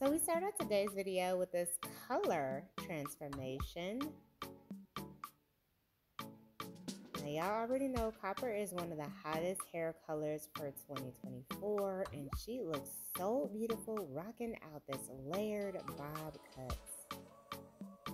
So we start out today's video with this color transformation. Now y'all already know copper is one of the hottest hair colors for 2024, and she looks so beautiful rocking out this layered bob cut